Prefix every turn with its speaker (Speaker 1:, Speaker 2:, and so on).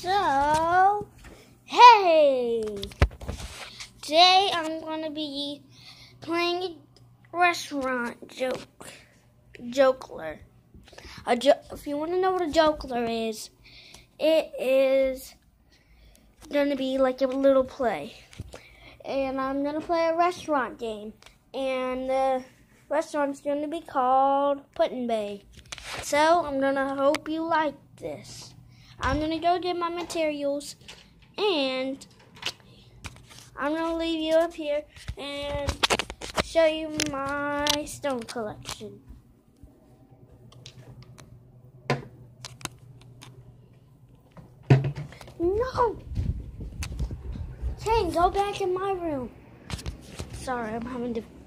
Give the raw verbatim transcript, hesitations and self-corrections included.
Speaker 1: So, hey! Today I'm going to be playing a restaurant joke. Jokler. A jo if you want to know what a jokler is, it is going to be like a little play. And I'm going to play a restaurant game. And the restaurant's going to be called Put-in-Bay. So, I'm going to hope you like this. I'm going to go get my materials, and I'm going to leave you up here and show you my stone collection. No! Kane, go back in my room. Sorry, I'm having to